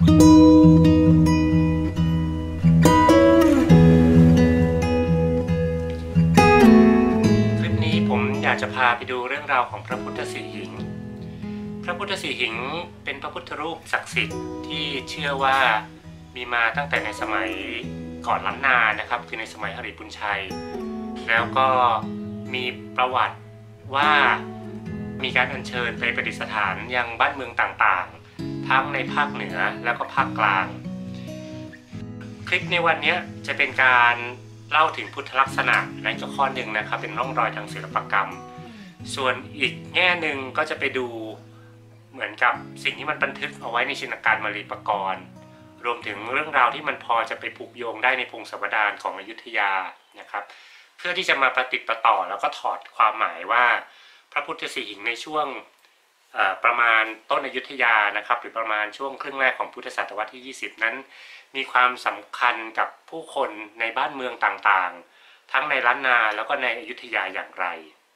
คลิปนี้ผมอยากจะพาไปดูเรื่องราวของพระพุทธสีหิงค์พระพุทธสีหิงค์เป็นพระพุทธรูปศักดิ์สิทธิ์ที่เชื่อว่ามีมาตั้งแต่ในสมัยก่อนล้านนานะครับคือในสมัยหฤบุญชัยแล้วก็มีประวัติว่ามีการอัญเชิญไปประดิษฐานยังบ้านเมืองต่างๆทั้งในภาคเหนือแล้วก็ภาคกลางคลิปในวันนี้จะเป็นการเล่าถึงพุทธลักษณะในข้อหนึ่งนะครับเป็นร่องรอยทางศิลปกรรมส่วนอีกแง่หนึ่งก็จะไปดูเหมือนกับสิ่งที่มันบันทึกเอาไว้ในชินการมาลีปกรณ์รวมถึงเรื่องราวที่มันพอจะไปผูกโยงได้ในพงศาวดารของอยุธยานะครับเพื่อที่จะมาประติดประต่อแล้วก็ถอดความหมายว่าพระพุทธสีหิงค์ในช่วงประมาณต้นอยุธยานะครับหรือประมาณช่วงครึ่งแรกของพุทธศตวรรษที่ 20 นั้นมีความสำคัญกับผู้คนในบ้านเมืองต่างๆทั้งในล้านนาแล้วก็ในอยุธยาอย่างไร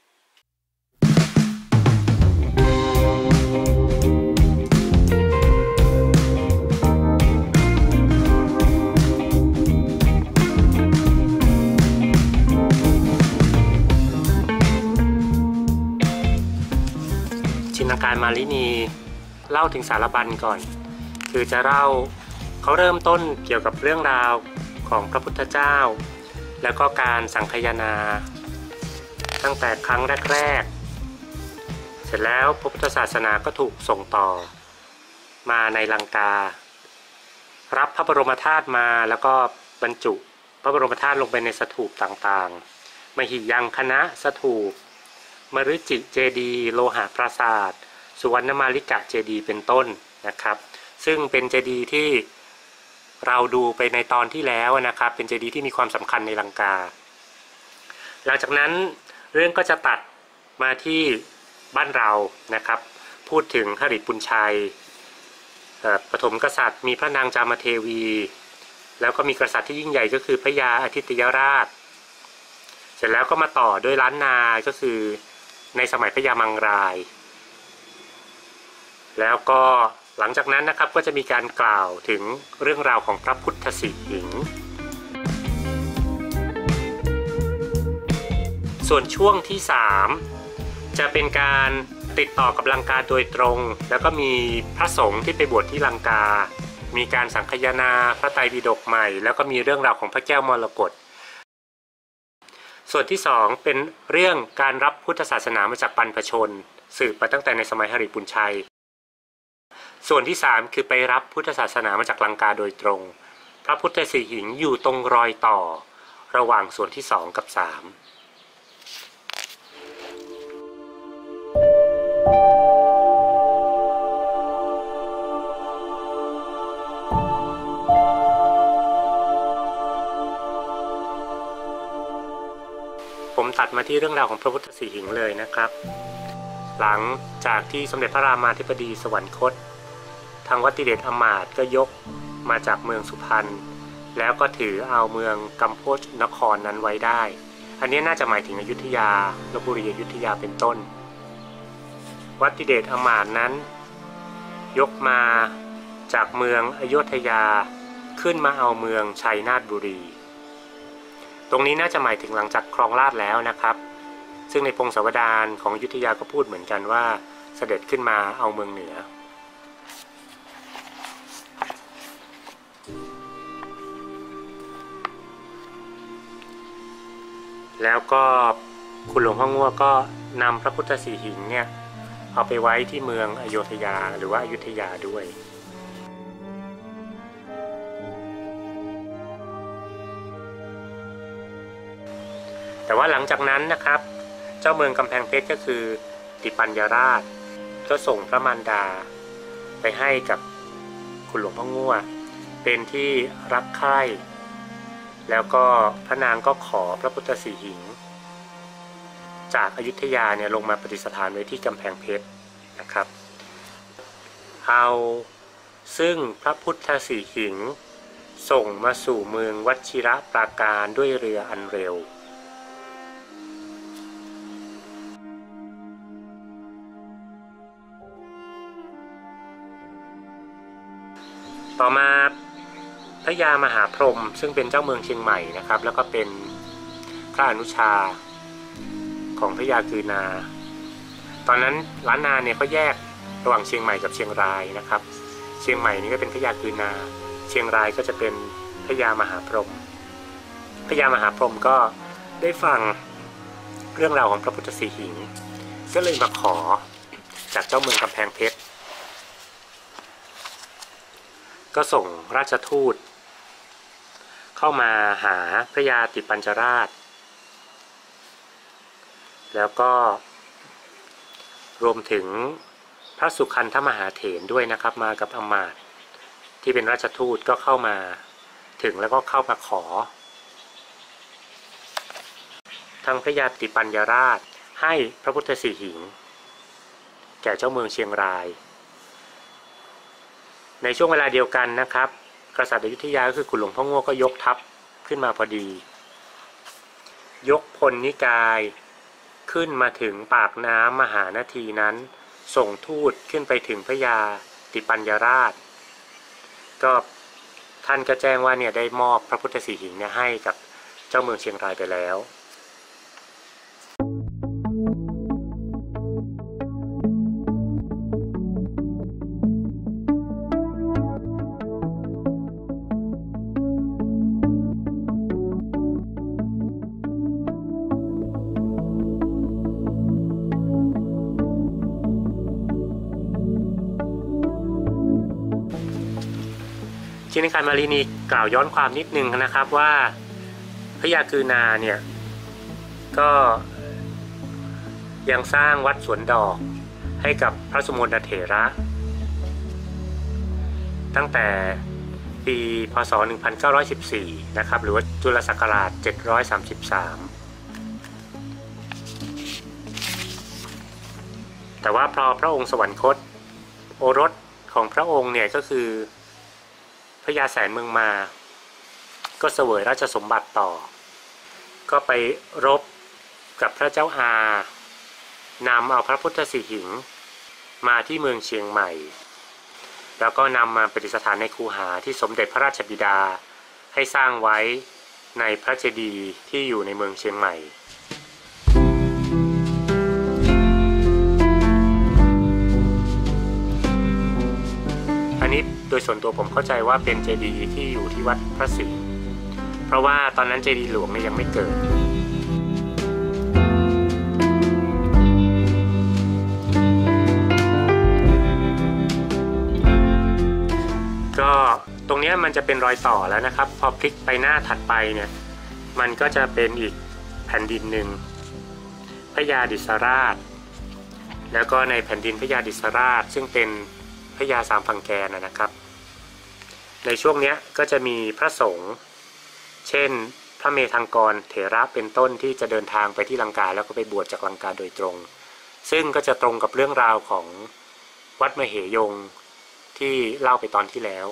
ชินการมาลินีเล่าถึงสารบัญก่อนคือจะเล่าเขาเริ่มต้นเกี่ยวกับเรื่องราวของพระพุทธเจ้าแล้วก็การสังคายนาตั้งแต่ครั้งแรกๆเสร็จแล้วพระพุทธศาสนาก็ถูกส่งต่อมาในลังการับพระบรมธาตุมาแล้วก็บรรจุพระบรมธาตุลงไปในสถูปต่างๆมหิยังคณะสถูปมฤจิเจดีย์โลหะปราสาทสุวรรณมาลิกะเจดีย์เป็นต้นนะครับซึ่งเป็นเจดีย์ที่เราดูไปในตอนที่แล้วนะครับเป็นเจดีย์ที่มีความสำคัญในลังกาหลังจากนั้นเรื่องก็จะตัดมาที่บ้านเรานะครับพูดถึงหฤบุญชัยปฐมกษัตริย์มีพระนางจามเทวีแล้วก็มีกษัตริย์ที่ยิ่งใหญ่ก็คือพระยาอาทิตยราชเสร็จแล้วก็มาต่อด้วยล้านนาก็คือในสมัยพระยามังรายแล้วก็หลังจากนั้นนะครับก็จะมีการกล่าวถึงเรื่องราวของพระพุทธสีหิงค์ส่วนช่วงที่3จะเป็นการติดต่อกับลังกาโดยตรงแล้วก็มีพระสงฆ์ที่ไปบวชที่ลังกามีการสังคายนาพระไตรปิฎกใหม่แล้วก็มีเรื่องราวของพระแก้วมรกตส่วนที่2เป็นเรื่องการรับพุทธศาสนามาจากบรรพชนสืบมาตั้งแต่ในสมัยหฤบุญชัยส่วนที่3คือไปรับพุทธศาสนามาจากลังกาโดยตรงพระพุทธสีหิงค์อยู่ตรงรอยต่อระหว่างส่วนที่2กับ3ผมตัดมาที่เรื่องราวของพระพุทธสีหิงค์เลยนะครับหลังจากที่สมเด็จพระรามาธิบดีสวรรคตทางวัดติเดชอมาตย์ก็ยกมาจากเมืองสุพรรณแล้วก็ถือเอาเมืองกัมโพชนครนั้นไว้ได้อันนี้น่าจะหมายถึงอยุธยาลพบุรีอยุธยาเป็นต้นวัดติเดชอมาตย์นั้นยกมาจากเมืองอยุธยาขึ้นมาเอาเมืองชัยนาทบุรีตรงนี้น่าจะหมายถึงหลังจากครองราชย์แล้วนะครับซึ่งในพงศาวดารของอยุธยาก็พูดเหมือนกันว่าเสด็จขึ้นมาเอาเมืองเหนือแล้วก็คุณหลวงพ่องัวก็นำพระพุทธสีหิงค์เนี่ยเอาไปไว้ที่เมืองอโยธยาหรือว่าอยุธยาด้วยแต่ว่าหลังจากนั้นนะครับเจ้าเมืองกำแพงเพชรก็คือติปัญญราชก็ส่งพระมารดาไปให้กับคุณหลวงพ่องัวเป็นที่รักใคร่แล้วก็พระนางก็ขอพระพุทธสีหิงค์จากอยุธยาเนี่ยลงมาประดิษฐานไว้ที่กำแพงเพชรนะครับเอาซึ่งพระพุทธสีหิงค์ส่งมาสู่เมืองวชิรปราการด้วยเรืออันเร็วตต่อมาพระยามหาพรหมซึ่งเป็นเจ้าเมืองเชียงใหม่นะครับแล้วก็เป็นพระอนุชาของพระยากือนาตอนนั้นล้านนาเนี่ยก็แยกระหว่างเชียงใหม่กับเชียงรายนะครับเชียงใหม่นี่ก็เป็นพระยากือนาเชียงรายก็จะเป็นพระยามหาพรหมพระยามหาพรหมก็ได้ฟังเรื่องราวของพระพุทธสีหิงก็เลยมาขอจากเจ้าเมืองกำแพงเพชรก็ส่งราชทูตเข้ามาหาพระยาติปัญจราชแล้วก็รวมถึงพระสุคันธมหาเถรด้วยนะครับมากับอมาตย์ที่เป็นราชทูตก็เข้ามาถึงแล้วก็เข้ามาขอทางพระยาติปัญญราชให้พระพุทธสีหิงแก่เจ้าเมืองเชียงรายในช่วงเวลาเดียวกันนะครับกษัตริย์อยุธยาก็คือขุนหลวงพ่อโง่ก็ยกทัพขึ้นมาพอดียกพลนิกายขึ้นมาถึงปากน้ำมหานาทีนั้นส่งทูตขึ้นไปถึงพระยาติปัญญราชก็ท่านก็แจ้งว่าเนี่ยได้มอบพระพุทธสีหิงเนี่ยให้กับเจ้าเมืองเชียงรายไปแล้วชินคันมารีนีกล่าวย้อนความนิดนึงนะครับว่าพระยากือนาเนี่ยก็ยังสร้างวัดสวนดอกให้กับพระสุมนเถระตั้งแต่ปีพ.ศ. 1914นะครับหรือว่าจุลศักราช733แต่ว่าพอพระองค์สวรรคตโอรสของพระองค์เนี่ยก็คือพระยาแสนเมืองมาก็เสวยราชสมบัติต่อก็ไปรบกับพระเจ้าอานำเอาพระพุทธสีหิงมาที่เมืองเชียงใหม่แล้วก็นำมาประดิษฐานในคูหาที่สมเด็จพระราชบิดาให้สร้างไว้ในพระเจดีย์ที่อยู่ในเมืองเชียงใหม่อันนี้โดยส่วนตัวผมเข้าใจว่าเป็นเจดีย์ที่อยู่ที่วัดพระสิงห์เพราะว่าตอนนั้นเจดีย์หลวงเนี่ยยังไม่เกิดก็ตรงนี้มันจะเป็นรอยต่อแล้วนะครับพอพลิกไปหน้าถัดไปเนี่ยมันก็จะเป็นอีกแผ่นดินหนึ่งพระยาดิษราชแล้วก็ในแผ่นดินพระยาดิษราชซึ่งเป็นพระยาสามฝั่งแกนนะครับในช่วงนี้ก็จะมีพระสงฆ์เช่นพระเมธังกรเถระเป็นต้นที่จะเดินทางไปที่ลังกาแล้วก็ไปบวชจากลังกาโดยตรงซึ่งก็จะตรงกับเรื่องราวของวัดมเหยงที่เล่าไปตอนที่แล้ว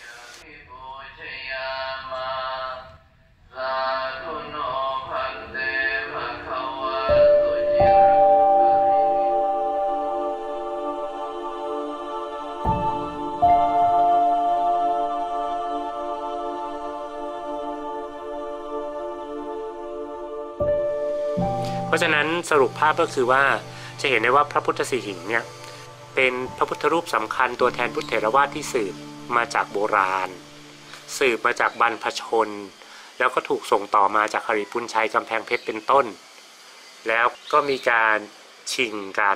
เพราะฉะนั้นสรุปภาพก็คือว่าจะเห็นได้ว่าพระพุทธสีหิงเนี่ยเป็นพระพุทธรูปสำคัญตัวแทนพุทธเถรวาทที่สืบมาจากโบราณสืบมาจากบรรพชนแล้วก็ถูกส่งต่อมาจากหริปุญชัยกำแพงเพชรเป็นต้นแล้วก็มีการชิงกัน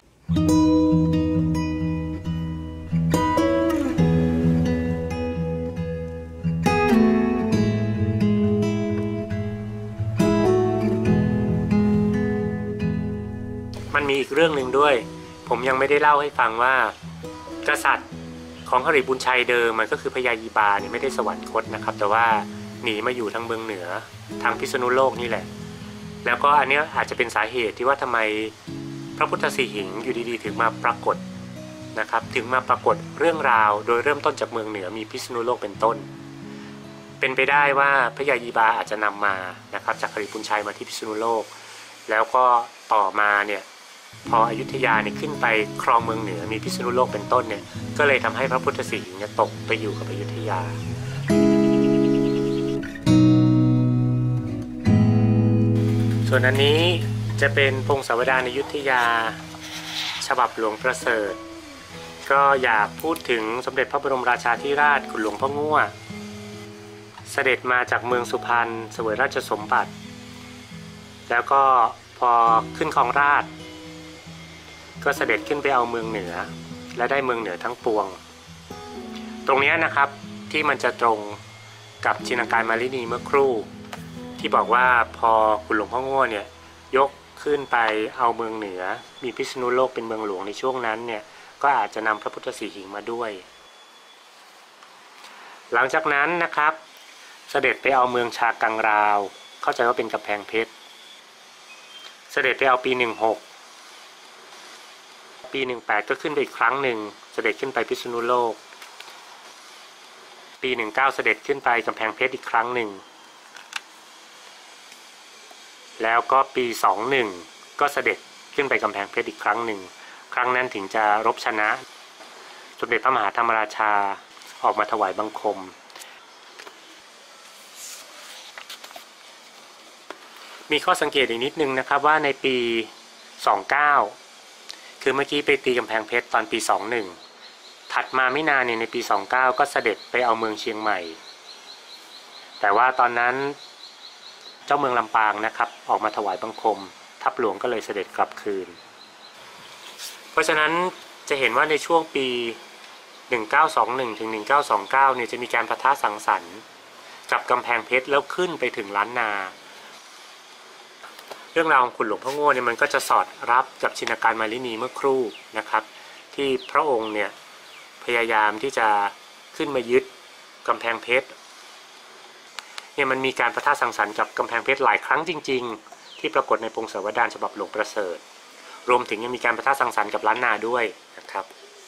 มันมีอีกเรื่องหนึ่งด้วยผมยังไม่ได้เล่าให้ฟังว่ากษัตริย์ของหริบุญชัยเดิมมันก็คือพญายีบาเนี่ยไม่ได้สวรรคตนะครับแต่ว่าหนีมาอยู่ทางเมืองเหนือทางพิษณุโลกนี่แหละแล้วก็อันนี้อาจจะเป็นสาเหตุที่ว่าทำไมพระพุทธสีหิงอยู่ดีๆถึงมาปรากฏนะครับถึงมาปรากฏเรื่องราวโดยเริ่มต้นจากเมืองเหนือมีพิษณุโลกเป็นต้นเป็นไปได้ว่าพญายีบาอาจจะนำมานะครับจากหริบุญชัยมาที่พิษณุโลกแล้วก็ต่อมาเนี่ยพออยุธยาเนี่ยขึ้นไปครองเมืองเหนือมีพิษณุโลกเป็นต้นเนี่ยก็เลยทำให้พระพุทธสีหิงเนี่ยตกไปอยู่กับอยุธยาส่วนอันนี้จะเป็นพงศาวดารในอยุธยาฉบับหลวงประเสริฐก็อยากพูดถึงสมเด็จพระบรมราชาธิราชคุณหลวงพ่อง่วเสด็จมาจากเมืองสุพรรณเสวยราชสมบัติแล้วก็พอขึ้นครองราชย์ก็เสด็จขึ้นไปเอาเมืองเหนือและได้เมืองเหนือทั้งปวงตรงนี้นะครับที่มันจะตรงกับชินกายมาลินีเมื่อครู่ที่บอกว่าพอคุณหลวงพ่อง่วเนี่ยยกขึ้นไปเอาเมืองเหนือมีพิษณุโลกเป็นเมืองหลวงในช่วงนั้นเนี่ยก็อาจจะนำพระพุทธสีหิงมาด้วยหลังจากนั้นนะครับเสด็จไปเอาเมืองชากังราวเข้าใจว่าเป็นกำแพงเพชรเสด็จไปเอาปี16ปี18ก็ขึ้นไปอีกครั้งหนึ่งเสด็จขึ้นไปพิษณุโลกปี19เสด็จขึ้นไปกำแพงเพชรอีกครั้งหนึ่งแล้วก็ปี21ก็เสด็จขึ้นไปกำแพงเพชรอีกครั้งหนึ่งครั้งนั้นถึงจะรบชนะสมเด็จพระมหาธรรมราชาออกมาถวายบังคมมีข้อสังเกตอีกนิดนึงนะครับว่าในปี29คือเมื่อกี้ไปตีกำแพงเพชรตอนปี21ถัดมาไม่นานในปี29ก็เสด็จไปเอาเมืองเชียงใหม่แต่ว่าตอนนั้นเจ้าเมืองลำปางนะครับออกมาถวายบังคมทัพหลวงก็เลยเสด็จกลับคืนเพราะฉะนั้นจะเห็นว่าในช่วงปี1921ถึง1929เนี่ยจะมีการปะทะสังสรรค์กับกำแพงเพชรแล้วขึ้นไปถึงล้านนาเรื่องราวของคุณหลวงพ่อง่วเนี่ยมันก็จะสอดรับกับชินกายมาลินีเมื่อครู่นะครับที่พระองค์เนี่ยพยายามที่จะขึ้นมายึดกำแพงเพชรเนี่ยมันมีการปะทะสังสรรค์กับกำแพงเพชรหลายครั้งจริงๆที่ปรากฏในพงศาวดารฉบับหลวงประเสริฐรวมถึงยังมีการปะทะสังสรรค์กับล้านนาด้วยนะครับ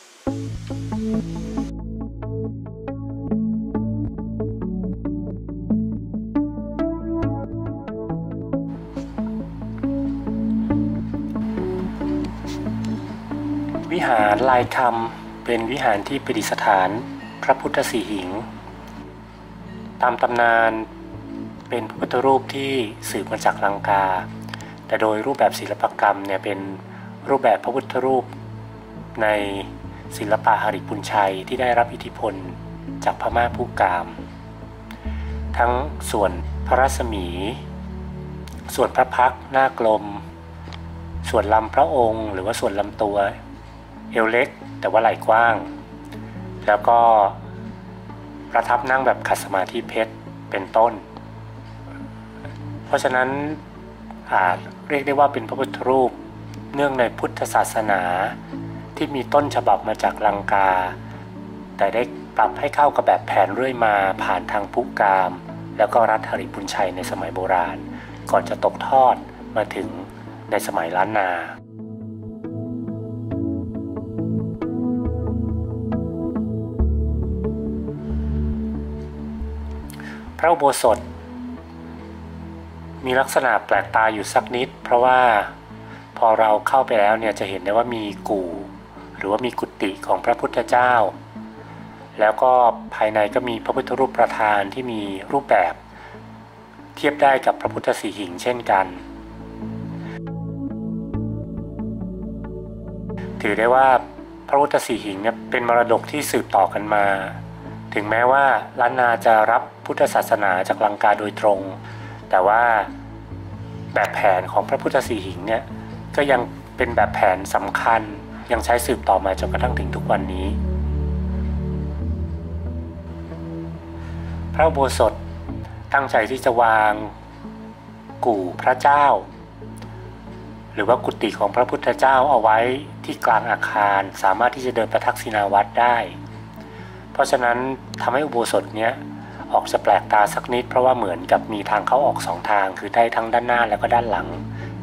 วิหารลายคำเป็นวิหารที่ประดิษฐานพระพุทธสีหิงตามตำนานเป็นพระพุทธรูปที่สืบมาจากลังกาแต่โดยรูปแบบศิลปกรรมเนี่ยเป็นรูปแบบพระพุทธรูปในศิลปะหริปุญชัยที่ได้รับอิทธิพลจากพม่าผู้กามทั้งส่วนพระรัศมีส่วนพระพักตร์หน้ากลมส่วนลำพระองค์หรือว่าส่วนลำตัวเอวเล็กแต่ว่าไหล่กว้างแล้วก็ประทับนั่งแบบขัดสมาธิเพชรเป็นต้นเพราะฉะนั้นอาจเรียกได้ว่าเป็นพระพุทธรูปเนื่องในพุทธศาสนาที่มีต้นฉบับมาจากลังกาแต่ได้ปรับให้เข้ากับแบบแผนเรื่อยมาผ่านทางพุกามแล้วก็รัฐหริปุญชัยในสมัยโบราณก่อนจะตกทอดมาถึงในสมัยล้านนาพระอุโบสถมีลักษณะแปลกตาอยู่สักนิดเพราะว่าพอเราเข้าไปแล้วเนี่ยจะเห็นได้ว่ามีกู่หรือว่ามีกุฏิของพระพุทธเจ้าแล้วก็ภายในก็มีพระพุทธรูปประธานที่มีรูปแบบเทียบได้กับพระพุทธสีหิงเช่นกันถือได้ว่าพระพุทธสีหิงเนี่ยเป็นมรดกที่สืบต่อกันมาถึงแม้ว่าล้านนาจะรับพุทธศาสนาจากลังกาโดยตรงแต่ว่าแบบแผนของพระพุทธสีหิงเนี่ยก็ยังเป็นแบบแผนสำคัญยังใช้สืบต่อมาจนกระทั่งถึงทุกวันนี้พระอุโบสถตั้งใจที่จะวางกู่พระเจ้าหรือว่ากุฏิของพระพุทธเจ้าเอาไว้ที่กลางอาคารสามารถที่จะเดินประทักษิณาวัดได้เพราะฉะนั้นทำให้อุโบสถเนี้ยออกจะแปลกตาสักนิดเพราะว่าเหมือนกับมีทางเข้าออกสองทางคือได้ทั้งด้านหน้าแล้วก็ด้านหลัง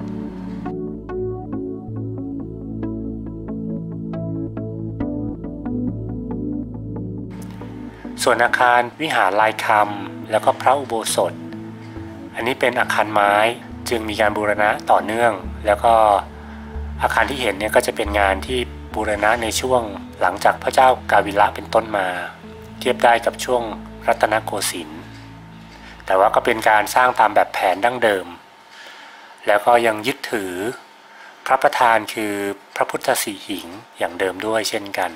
ส่วนอาคารวิหารลายคำแล้วก็พระอุโบสถอันนี้เป็นอาคารไม้จึงมีการบูรณะต่อเนื่องแล้วก็อาคารที่เห็นเนี่ยก็จะเป็นงานที่บูรณะในช่วงหลังจากพระเจ้ากาวิละเป็นต้นมาเทียบได้กับช่วงรัตนโกสินทร์แต่ว่าก็เป็นการสร้างตามแบบแผนดั้งเดิมแล้วก็ยังยึดถือพระประธานคือพระพุทธสีหิงอย่างเดิมด้วยเช่นกัน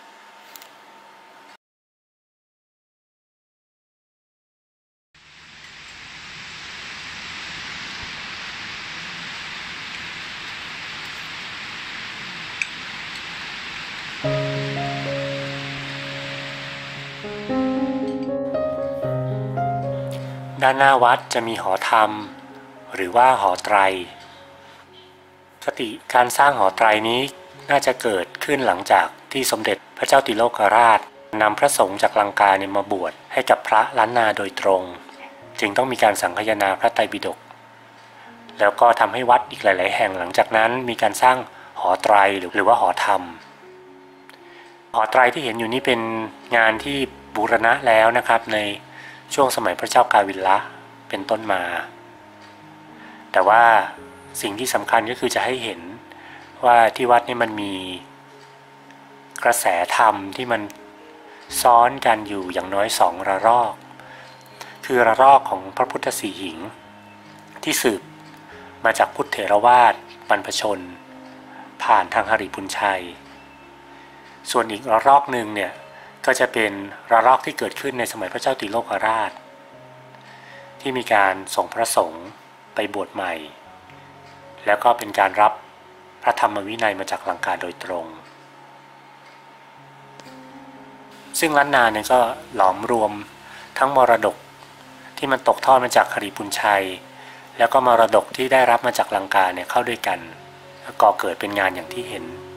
ด้านหน้าวัดจะมีหอธรรมหรือว่าหอไตรปกติการสร้างหอไตรนี้น่าจะเกิดขึ้นหลังจากที่สมเด็จพระเจ้าติโลกราชนำพระสงฆ์จากลังกามาบวชให้กับพระล้านนาโดยตรงจึงต้องมีการสังคายนาพระไตรปิฎกแล้วก็ทำให้วัดอีกหลายๆแห่งหลังจากนั้นมีการสร้างหอไตรหรือว่าหอธรรมหอไตรที่เห็นอยู่นี้เป็นงานที่บูรณะแล้วนะครับในช่วงสมัยพระเจ้ากาวิละเป็นต้นมาแต่ว่าสิ่งที่สำคัญก็คือจะให้เห็นว่าที่วัดนี่มันมีกระแสธรรมที่มันซ้อนกันอยู่อย่างน้อย2ระลอกคือระลอกของพระพุทธสีหิงที่สืบมาจากพุทธเถรวาทบรรพชนผ่านทางหริพุนชัยส่วนอีกระลอกหนึ่งเนี่ยก็จะเป็นระลอกที่เกิดขึ้นในสมัยพระเจ้าติโลกราชที่มีการส่งพระสงฆ์ไปบวชใหม่แล้วก็เป็นการรับพระธรรมวินัยมาจากลังกาโดยตรงซึ่งล้านนาเนี่ยก็หลอมรวมทั้งมรดกที่มันตกทอดมาจากหริพุนชัยแล้วก็มรดกที่ได้รับมาจากลังกาเนี่ยเข้าด้วยกันก่อเกิดเป็นงานอย่างที่เห็น